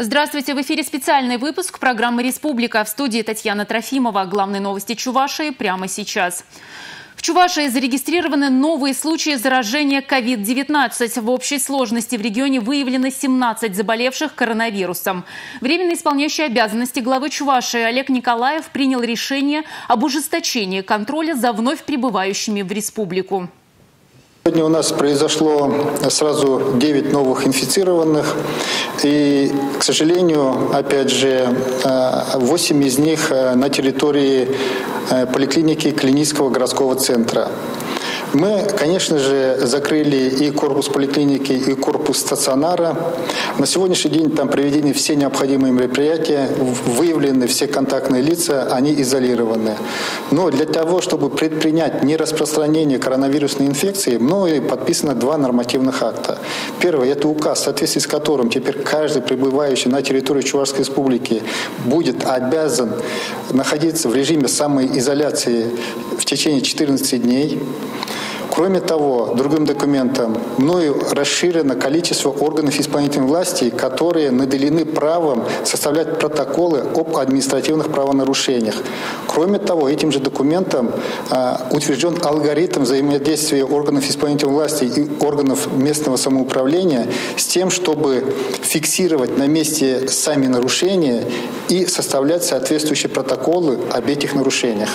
Здравствуйте! В эфире специальный выпуск программы «Республика». В студии Татьяна Трофимова. Главные новости Чувашии прямо сейчас. В Чувашии зарегистрированы новые случаи заражения COVID-19. В общей сложности в регионе выявлено 17 заболевших коронавирусом. Временно исполняющий обязанности главы Чувашии Олег Николаев принял решение об ужесточении контроля за вновь прибывающими в республику. Сегодня у нас произошло сразу 9 новых инфицированных. И, к сожалению, опять же, 8 из них на территории поликлиники клинического городского центра. Мы, конечно же, закрыли и корпус поликлиники, и корпус стационара. На сегодняшний день там проведены все необходимые мероприятия, выявлены все контактные лица, они изолированы. Но для того, чтобы предпринять нераспространение коронавирусной инфекции, мною подписано 2 нормативных акта. Первый – это указ, в соответствии с которым теперь каждый прибывающий на территорию Чувашской республики будет обязан находиться в режиме самоизоляции в течение 14 дней. Кроме того, другим документом мною расширено количество органов исполнительной власти, которые наделены правом составлять протоколы об административных правонарушениях. Кроме того, этим же документом утвержден алгоритм взаимодействия органов исполнительной власти и органов местного самоуправления с тем, чтобы фиксировать на месте сами нарушения и составлять соответствующие протоколы об этих нарушениях.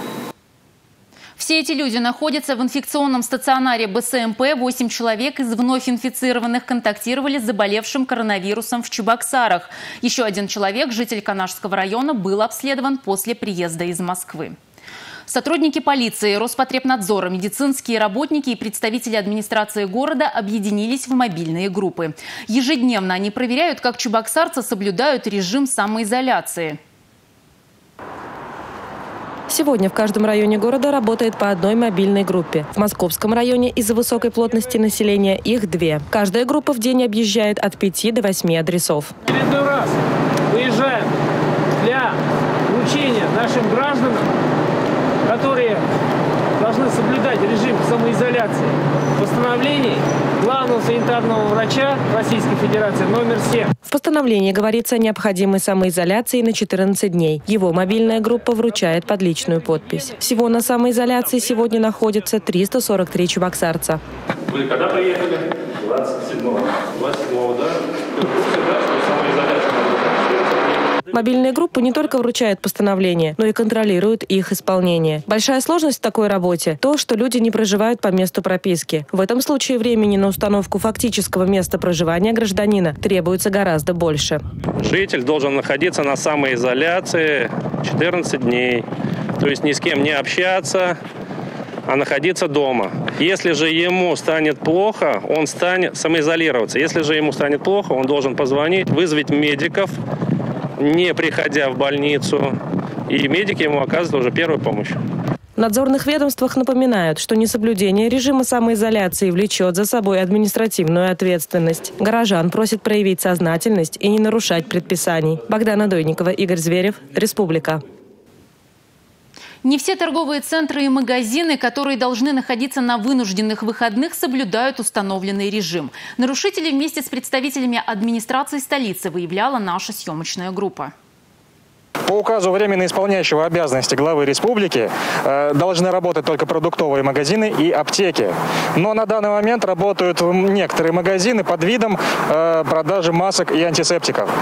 Все эти люди находятся в инфекционном стационаре БСМП. 8 человек из вновь инфицированных контактировали с заболевшим коронавирусом в Чебоксарах. Еще 1 человек, житель Канашского района, был обследован после приезда из Москвы. Сотрудники полиции, Роспотребнадзора, медицинские работники и представители администрации города объединились в мобильные группы. Ежедневно они проверяют, как чебоксарцы соблюдают режим самоизоляции. Сегодня в каждом районе города работает по 1 мобильной группе. В Московском районе из-за высокой плотности населения их 2. Каждая группа в день объезжает от 5 до 8 адресов. Очередной раз выезжаем для вручения нашим гражданам, которые должны соблюдать режим самоизоляции, постановлений главного санитарного врача Российской Федерации номер 7. В постановлении говорится о необходимой самоизоляции на 14 дней. Его мобильная группа вручает под личную подпись. Всего на самоизоляции сегодня находится 343 чебоксарца. Вы когда приехали? 27-го. 27-го, да? Мобильные группы не только вручают постановления, но и контролируют их исполнение. Большая сложность в такой работе – то, что люди не проживают по месту прописки. В этом случае времени на установку фактического места проживания гражданина требуется гораздо больше. Житель должен находиться на самоизоляции 14 дней. То есть ни с кем не общаться, а находиться дома. Если же ему станет плохо, он станет самоизолироваться. Если же ему станет плохо, он должен позвонить, вызвать медиков, не приходя в больницу, и медики ему оказывают уже первую помощь. В надзорных ведомствах напоминают, что несоблюдение режима самоизоляции влечет за собой административную ответственность. Горожан просят проявить сознательность и не нарушать предписаний. Богдана Дойникова, Игорь Зверев, Республика. Не все торговые центры и магазины, которые должны находиться на вынужденных выходных, соблюдают установленный режим. Нарушителей вместе с представителями администрации столицы выявляла наша съемочная группа. По указу временно исполняющего обязанности главы республики должны работать только продуктовые магазины и аптеки. Но на данный момент работают некоторые магазины под видом продажи масок и антисептиков.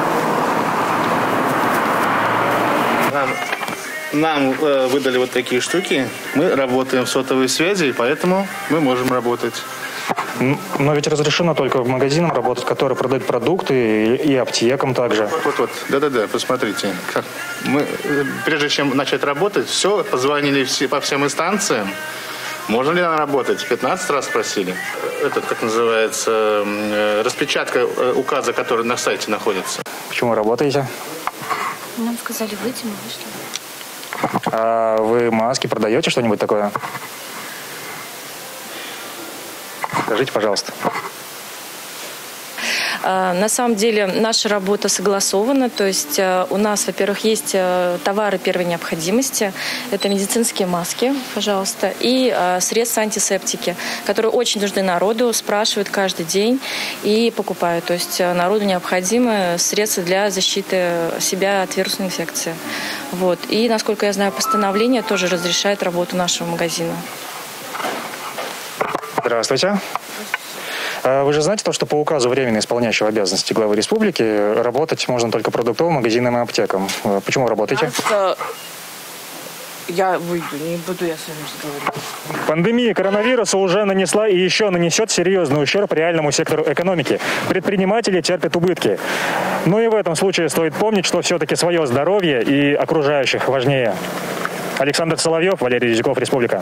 Нам выдали вот такие штуки. Мы работаем в сотовой связи, поэтому мы можем работать. Но ведь разрешено только в магазинам работать, которые продают продукты, и аптекам также. Вот. Да-да-да, посмотрите. Мы, прежде чем начать работать, все, позвонили по всем инстанциям. Можно ли нам работать? 15 раз спросили. Это, как называется, распечатка указа, который на сайте находится. Почему работаете? Нам сказали выйти, мы вышли. А вы маски продаете, что-нибудь такое? Скажите, пожалуйста. На самом деле наша работа согласована, то есть у нас, во-первых, есть товары первой необходимости, это медицинские маски, пожалуйста, и средства антисептики, которые очень нужны народу, спрашивают каждый день и покупают. То есть народу необходимы средства для защиты себя от вирусной инфекции. Вот. И, насколько я знаю, постановление тоже разрешает работу нашего магазина. Здравствуйте. Вы же знаете, что по указу временно исполняющего обязанности главы республики работать можно только продуктовым магазинам и аптекам. Почему вы работаете? Я выйду, не буду я с вами разговаривать. Пандемия коронавируса уже нанесла и еще нанесет серьезный ущерб реальному сектору экономики. Предприниматели терпят убытки. Но и в этом случае стоит помнить, что все-таки свое здоровье и окружающих важнее. Александр Соловьев, Валерий Резюков, Республика.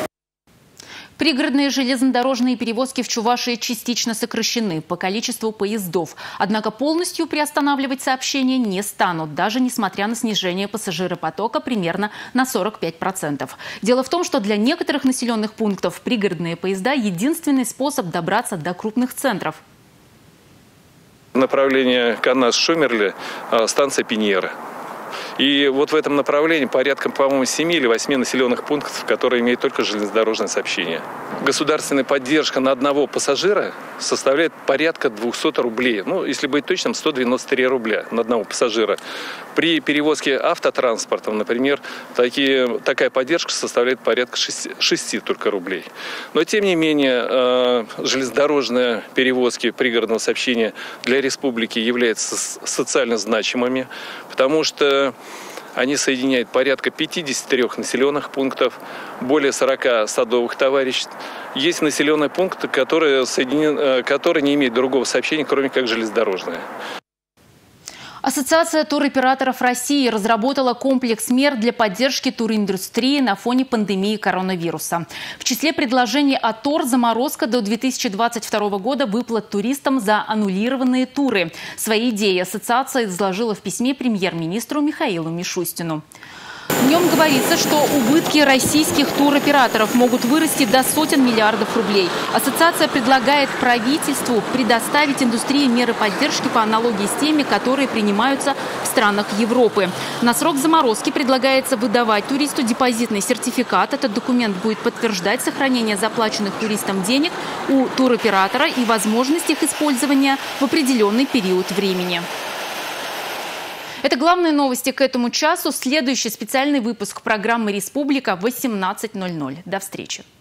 Пригородные железнодорожные перевозки в Чувашии частично сокращены по количеству поездов. Однако полностью приостанавливать сообщения не станут, даже несмотря на снижение пассажиропотока примерно на 45%. Дело в том, что для некоторых населенных пунктов пригородные поезда – единственный способ добраться до крупных центров. Направление Канас-Шумерли, станция Пиньера. И вот в этом направлении порядка, по-моему, 7 или 8 населенных пунктов, которые имеют только железнодорожное сообщение. Государственная поддержка на одного пассажира составляет порядка 200 рублей. Ну, если быть точным, 193 рубля на одного пассажира. При перевозке автотранспортом, например, такая поддержка составляет порядка 6 только рублей. Но, тем не менее, железнодорожные перевозки пригородного сообщения для республики являются социально значимыми, потому что они соединяют порядка 53 населенных пунктов, более 40 садовых товариществ. Есть населенные пункты, которые не имеют другого сообщения, кроме как железнодорожное. Ассоциация туроператоров России разработала комплекс мер для поддержки туриндустрии на фоне пандемии коронавируса. В числе предложений АТОР заморозка до 2022 года выплат туристам за аннулированные туры. Свои идеи ассоциация изложила в письме премьер-министру Михаилу Мишустину. В нем говорится, что убытки российских туроператоров могут вырасти до сотен миллиардов рублей. Ассоциация предлагает правительству предоставить индустрии меры поддержки по аналогии с теми, которые принимаются в странах Европы. На срок заморозки предлагается выдавать туристу депозитный сертификат. Этот документ будет подтверждать сохранение заплаченных туристам денег у туроператора и возможность их использования в определенный период времени. Это главные новости к этому часу. Следующий специальный выпуск программы «Республика» в 18:00. До встречи.